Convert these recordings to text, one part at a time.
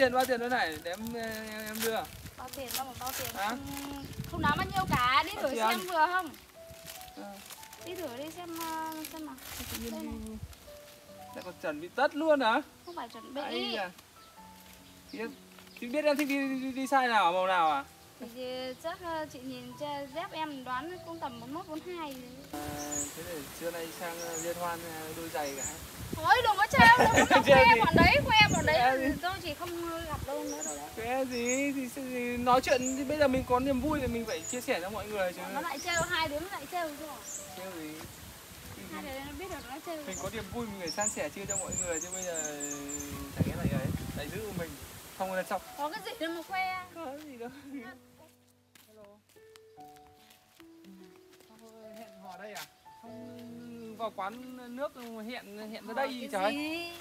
bao tiền nữa này để em đưa. Bao tiền đâu mà bao tiền. À? Không đáng bao nhiêu cả, đi thử xem vừa không? À. Đi thử đi xem nào. Tự nhiên lại còn chuẩn bị tất luôn hả? Không phải chuẩn bị. Chị biết em thích đi size nào, màu nào à? Thì chắc chị nhìn dép em đoán cũng tầm 41, 42 gì. Thế để trưa nay sang liên hoan đôi giày cả. Thôi đừng có treo, đừng có khoe bọn đấy tôi chỉ không gặp đâu nữa rồi đấy. Cái gì thì nói chuyện thì bây giờ mình có niềm vui thì mình phải chia sẻ cho mọi người chứ. Nó lại treo, hai đứa nó lại treo chứ. Treo gì? Hai đứa nó biết được nó treo. Mình có niềm vui mình phải san sẻ chia cho mọi người chứ bây giờ chẳng lẽ lại ấy, lại giữ của mình. Không là xong. Có cái gì đâu mà khoe. Có gì đâu. Hello. Hẹn hò đây à? Không vào quán nước hẹn ra đây trời.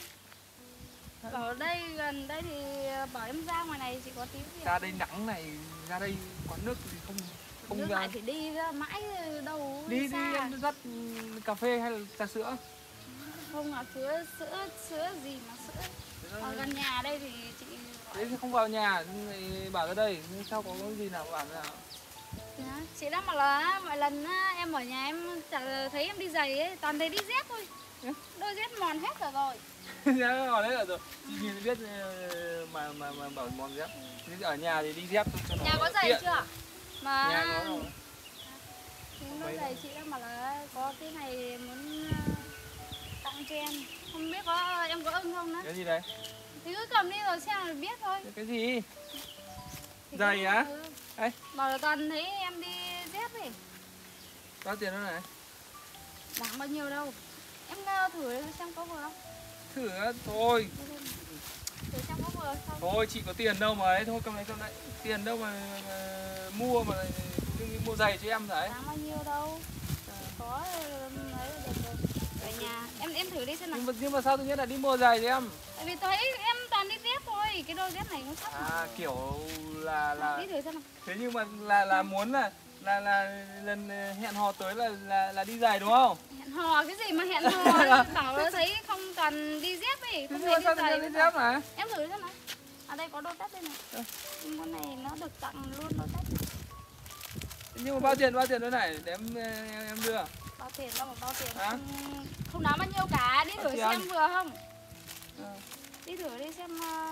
Ở đây gần đây thì bảo em ra ngoài này chỉ có tí gì. Ra đây nắng này, ra đây quán nước thì không nước ra. lại phải đi ra mãi đâu. Đi em dắt cà phê hay là trà sữa? Không là sữa gì mà sữa. Ở gần nhà đây thì chị đấy thì không vào nhà bảo ra đây sao có cái gì nào bảo nào. Chị đang bảo là mọi lần em ở nhà em chả thấy em đi giày ấy, toàn thấy đi dép thôi. Đôi dép mòn hết rồi. Mòn hết rồi. Chị nhìn biết mà bảo mòn dép. Ở nhà thì đi dép cho nó. Nhà có giày tiện. chưa? Mà nhà có rồi. đôi giày chị đang bảo là có cái này muốn tặng cho em. Không biết em có ưng không nữa. Cái gì đấy? Thì cứ cầm đi rồi xem là biết thôi. Cái gì? Giày á? Đấy. Bảo là toàn thấy em đi dép ấy. Bao tiền đó này? Đáng bao nhiêu đâu. Em thử xem có vừa không? Thử thôi. Thử xem có vừa không? Thôi chị có tiền đâu mà ấy, thôi cầm này. Tiền đâu mà mua mà mua giày cho em đấy. Đáng bao nhiêu đâu. Có ấy là được rồi. Ở nhà em thử đi xem nào. Nhưng mà sao tự nhiên là đi mua giày cho em? Tại vì thấy em toàn đi dép thôi, cái đôi dép này cũng sắp. À kiểu là đi thử xem nào. thế nhưng mà là muốn là lần hẹn hò tới là đi giày đúng không? Hẹn hò cái gì mà hẹn hò? Bảo nó thấy không toàn đi dép ấy, không thấy đi giày. Đi dép mà. Em thử xem nào. À đây có đôi dép đây này. Con này nó được tặng luôn đôi dép. Nhưng mà bao tiền nữa này để em đưa. Bao tiền đâu mà bao tiền. À? Không đáng bao nhiêu cả, đi thử xem vừa không? À. Đi thử đi xem nào.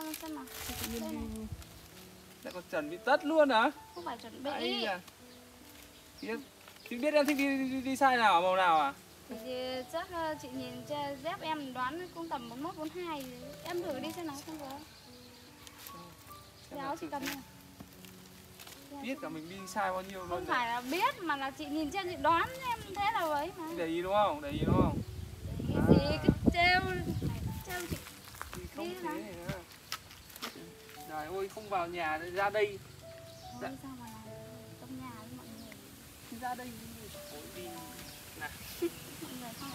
Lại còn chuẩn bị tất luôn hả? Không phải chuẩn bị. Chị biết em thích đi size nào, màu nào à? Thì chắc chị nhìn dép em đoán cũng tầm 41, 42 gì. Em thử đi xem nào xem vừa. Cái áo chị cầm này. Biết cả mình đi size bao nhiêu luôn. Không phải là biết mà là chị nhìn trên chị đoán em thế là ấy mà. Để ý đúng không? Để ý đúng không? Cái gì cứ treo chị. Thì không thế này nữa. Trời ơi không vào nhà ra đây. Dạ. Sao mà làm trong nhà với mọi người. Ra đây đi nào. Mọi người không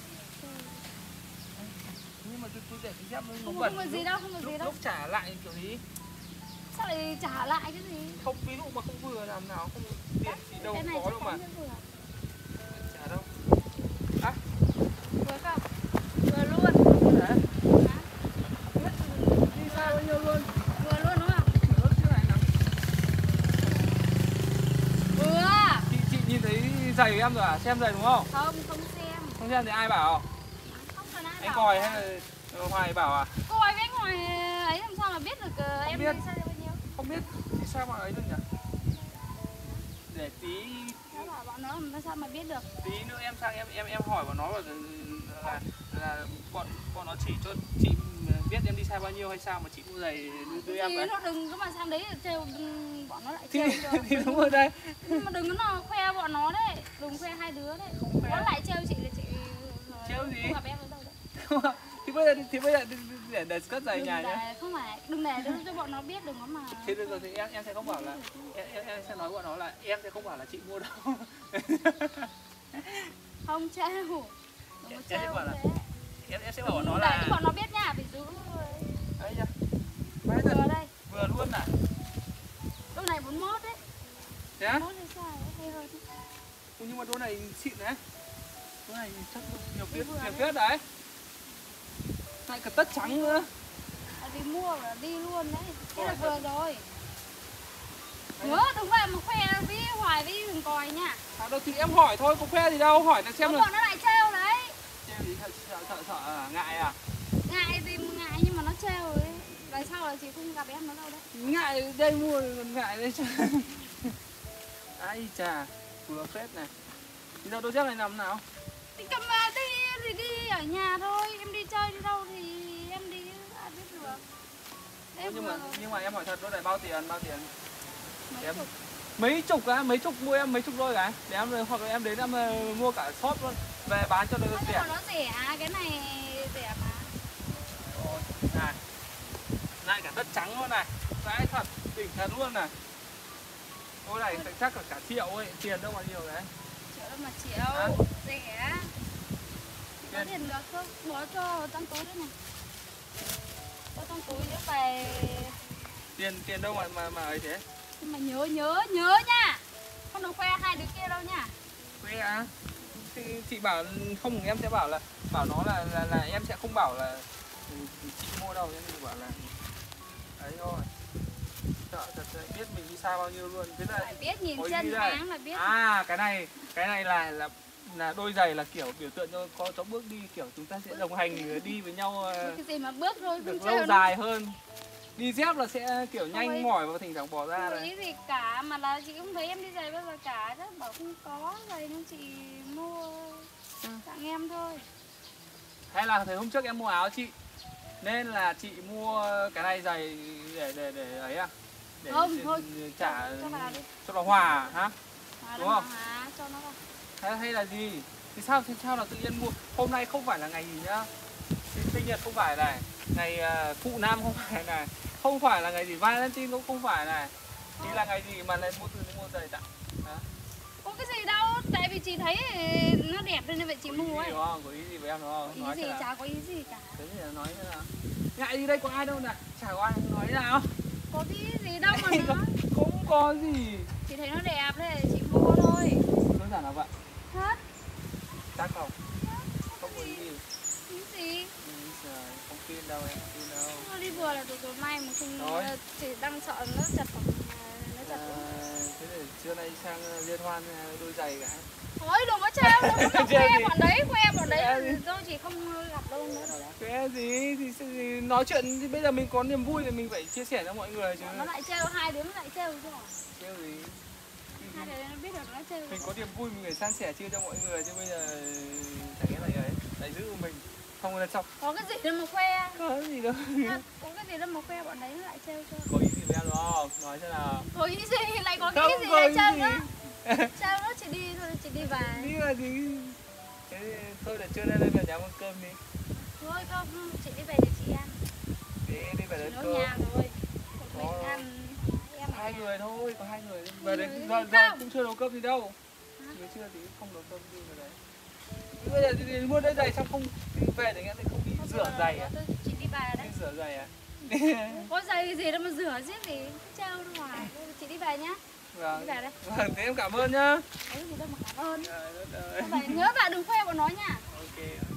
Nhưng mà tôi để cái dép nó không bẩn. có gì đâu, không có gì đâu. Lúc trả lại kiểu gì? Sao lại trả lại cái gì? Không, ví dụ mà không vừa làm nào không tiền gì đâu có đâu mà. Trả đâu. À? Vừa không? Vừa luôn. Hả? Đi xa bao nhiêu luôn? Vừa luôn đúng không? Rớt trước này nào. Vừa. Chị nhìn thấy giày của em rồi à? Xem giày đúng không? Không xem. Không xem thì ai bảo? Không cần ai Anh bảo. Còi hay là Hoài bảo à? Còi với anh Hoài ấy làm sao mà biết được em đi biết. xa bao nhiêu? Không biết thì sao mà ấy được nhỉ? Để tí Nó bảo bọn nó làm sao mà biết được? tí nữa em sang em hỏi bọn nó là bọn nó chỉ cho chị biết em đi xa bao nhiêu hay sao mà chị mua giày đưa em vậy? Nó đừng có mà sang đấy trêu bọn nó lại Thì, trêu cho. thì đúng rồi đây. Nhưng mà đừng có khoe bọn nó đấy, đừng khoe hai đứa đấy. Nó lại trêu chị là chị trêu gì? Không gặp em ở đâu đấy. Thì bây giờ để cất giày nhà nhá. Không phải, đừng để cho bọn nó biết, đừng có mà. Thế bây giờ thì em sẽ không bảo là em sẽ nói bọn nó là em sẽ không bảo là chị mua đâu. Không trêu. Em sẽ bảo là em sẽ bảo bọn nó để là cho bọn nó biết nha, ví dụ đấy nhá. vừa đây. Vừa luôn à? Đôi này 41 đấy. Thế á? 41 thì sai hay hơn. Nhưng mà đôi này xịn đấy. Đôi này chắc nhiều tuyết đấy. Lại cả tất trắng nữa. Tại vì mua là đi luôn đấy. Thế là vừa rồi. Nhớ đừng về mà khoe với Hoài với Hùng Còi nha. À, đâu thì em hỏi thôi, có khoe gì đâu, hỏi là xem Nó là bọn nó lại trêu đấy. trêu gì, sợ à, ngại à? Ngại thì ngại nhưng mà nó trêu ấy. Lần sau là chị không gặp em nó đâu đấy. Ngại đây mua còn ngại đấy chứ. Ai chà, vừa phết này. Thì đâu đôi dép này nằm nào? Thì cầm đi thì đi ở nhà thôi, em đi chơi đi đâu thì em đi ai biết được. Đấy, Nhưng mà em hỏi thật, đôi này bao tiền? mấy Em chục. mấy chục á, mấy chục mua em mấy chục đôi cái. Để em hoặc là em đến em mua cả shop luôn về bán cho nó Nhưng rẻ. mà nó rẻ, cái này rẻ mà. Ôi, này. Lại cả đất trắng luôn này. Vãi thật, đỉnh thật luôn này. Đôi này chắc là cả triệu ấy, tiền đâu mà nhiều đấy. Triệu đâu mà triệu, rẻ. Có tiền được không? Bỏ cho trong túi đấy này. Có trong túi nữa về. Tiền đâu mà ấy thế? Nhưng mà nhớ nha. Không được khoe hai đứa kia đâu nha. Khoe á? Thì chị bảo không, em sẽ bảo nó là em sẽ không bảo là chị mua đâu, em chỉ bảo là ấy thôi. Sợ thật sự biết mình đi xa bao nhiêu luôn. Thế là Phải biết nhìn có chân ý đây. tháng là biết. À, cái này là đôi giày là kiểu biểu tượng cho bước đi, kiểu chúng ta sẽ đồng hành đi với nhau Cái gì mà bước thôi được không lâu trêu dài hơn. Đi dép là sẽ kiểu ấy. nhanh mỏi và thỉnh thoảng bỏ ra Không này. ý gì cả, mà là chị không thấy em đi giày bao giờ cả. Chắc bảo không có giày nên chị mua tặng em thôi. Hay là thời hôm trước em mua áo chị nên là chị mua cái này giày để ấy à? Để Không, thôi. trả Cho vào đi. cho nó hòa hả? Hóa Đúng không? cho nó vào. Hay là gì? Thì sao là tự nhiên mua? Hôm nay không phải là ngày gì nhá. Sinh nhật không phải này, ngày phụ nam không phải này, không phải là ngày gì Valentine cũng không phải này. Thì là ngày gì mà lại mua giày tặng? Hả? Có cái gì đâu, tại vì chị thấy nó đẹp nên vậy chị mua ấy. Đúng không? Có ý gì với em đúng không? Có ý gì, chả có ý gì cả. Thế thì là nói thế nào? Ngại gì đây, có ai đâu nè, chả có ai nói thế nào. Có cái gì đâu mà nói. Không có gì. Chị thấy nó đẹp thế chị mua thôi. Đơn giản là vậy. Hết. Chắc không? Không có ý gì. Ý gì? Trời, không tin đâu em, không tin đâu. Nó đi vừa là được rồi, may mà không Rồi. chị đang sợ nó chật hoặc nó chật. Thế để trưa nay sang liên hoan đôi giày cái. Thôi đừng có treo, đừng có Treo khoe gì? bọn đấy, khoe bọn Treo đấy gì? tôi chỉ không gặp đâu nữa rồi đấy. Cái gì thì nói chuyện thì bây giờ mình có niềm vui thì mình phải chia sẻ cho mọi người chứ. Nó lại treo, hai đứa nó lại treo chứ hả? Trêu gì? Hai đứa nó biết được nó treo. Mình có niềm vui mình phải san sẻ chia cho mọi người chứ bây giờ chẳng nghĩa là ấy lại giữ mình không là xong. Có cái gì đâu mà khoe. Có gì đâu. Có cái gì đâu mà khoe bọn đấy nó lại treo cho. Có ý gì với em đúng không? Nói xem nào. Có ý gì lại có Không cái gì có lại ý treo gì. nữa. Treo nó chỉ đi thôi, chỉ đi về. Đi là gì? Thế thôi để trưa nay lên về nhà ăn cơm đi. Thôi không, chị đi về nhà chị ăn. Đi về đến Nấu cơm. nhà rồi. Một mình ăn. Em ở Hai nhà. người thôi, có hai người. Về Hai đấy người giờ đi không? cũng chưa nấu cơm gì đâu. Hả? Người chưa thì không nấu cơm gì vào đấy. Thế bây giờ thì mua đôi giày xong không thì về thì em lại không đi Thôi rửa giờ giày à? chị đi về đấy. Đi rửa giày à? Có giày gì đâu mà rửa giết gì. Cứ treo ra ngoài. Chị đi về nhá. Vâng. Đi về đây. Vâng, thế em cảm ơn nhá. Có gì đâu mà cảm ơn. Trời đất ơi. Vậy nhớ về đừng khoe bọn nó nha. Ok.